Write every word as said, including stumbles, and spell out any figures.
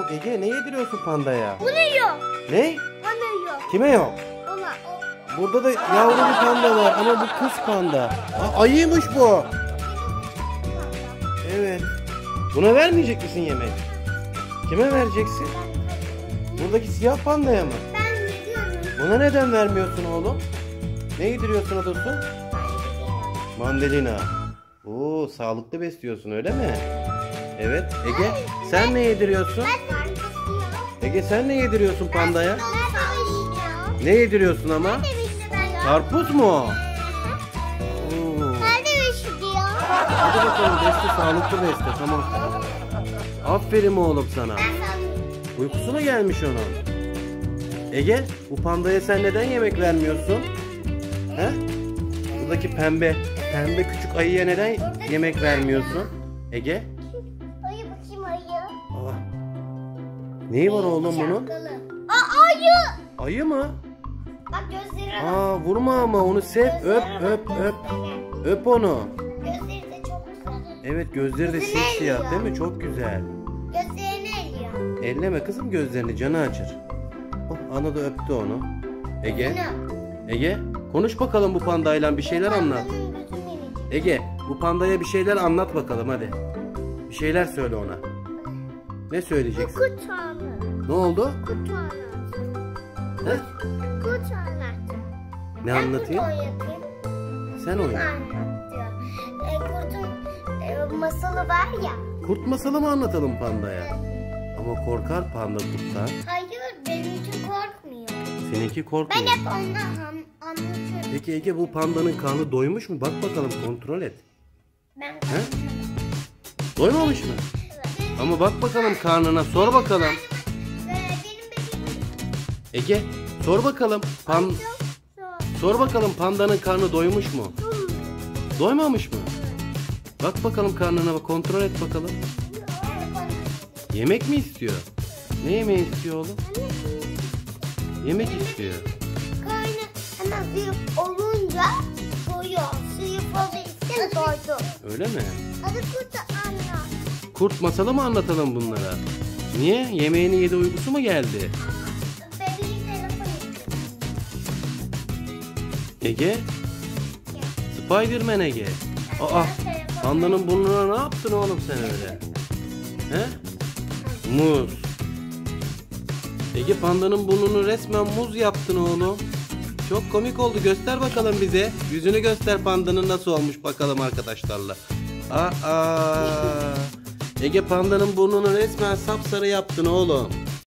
Ege ne yediriyorsun pandaya? Bu ne yok? Ne? Bana yok. Kime yok? Ona. Burada da yavru bir panda var ama bu kız panda. Aa, ayıymış bu. Evet. Buna vermeyecek misin yemek? Kime vereceksin? Buradaki siyah pandaya mı? Ben gidiyorum. Buna neden vermiyorsun oğlum? Ne yediriyorsun Adosu? Mandalina. Oo, sağlıklı besliyorsun öyle mi? Evet. Ege sen ne yediriyorsun? Ege sen ne yediriyorsun pandaya? Ne yediriyorsun ama? Karpuz mu? Oo. Hadi bakalım beste sağlıklı beste tamam. Aferin oğlum sana. Uykusu mu gelmiş onun? Ege bu pandaya sen neden yemek vermiyorsun? He? Buradaki pembe pembe küçük ayıya neden yemek vermiyorsun? Ege? Ayı bakayım ayı. Aa. Neyi var oğlum bunun? Aa ayı. Ayı mı? Bak gözleri. Aa vurma ama onu sev öp öp öp. Öp onu. Gözleri de çok güzel. Evet gözleri de Gözleri simsiyah eliyor. değil mi? Çok güzel. Gözlerini eliyor. Elleme kızım gözlerini canı acır. Oh, ana da öptü onu. Ege. Ege konuş bakalım bu pandayla bir şeyler anlat. Ege bu pandaya bir şeyler anlat bakalım hadi. Bir şeyler söyle ona. Ne söyleyeceksin? Kurt anlat. Ne oldu? Kurt anlat. He? Kurt anlat. Ne anlatayım? Ben kurt oynatayım. Sen oyna. Anlat diyor. E, kurtun e, masalı var ya. Kurt masalı mı anlatalım pandaya? Ama korkar panda kurttan. Hayır benimki korkmuyor. Seninki Ben korkmuyor. hep onunla an- anlatıyorum. Peki Ege bu pandanın karnı doymuş mu? Bak bakalım kontrol et. Ben He? Doymamış mı? Ama bak bakalım karnına sor bakalım. Ee, benim bebeğim Ege sor bakalım. Pan çok zor. sor bakalım pandanın karnı doymuş mu? Doymamış mı? Bak bakalım karnına bak kontrol et bakalım. Yemek mi istiyor? Ne yemeği istiyor oğlum? Yemek istiyor. Karnı hemen zayıf olunca doyuyor. Zayıf olursa doydu. Öyle mi? Hadi kurt anlat. Kurt masalı mı anlatalım bunlara? Niye? Yemeğini yedi uykusu mu geldi? Bebeğin telefonu Ege? Spiderman Ege. Aa, pandanın burnuna ne yaptın oğlum sen öyle? He? Muz. Ege pandanın burnunu resmen muz yaptın oğlum. Çok komik oldu. Göster bakalım bize. Yüzünü göster pandanın nasıl olmuş bakalım arkadaşlarla. Aa. Ege pandanın burnunu resmen sapsarı yaptın oğlum.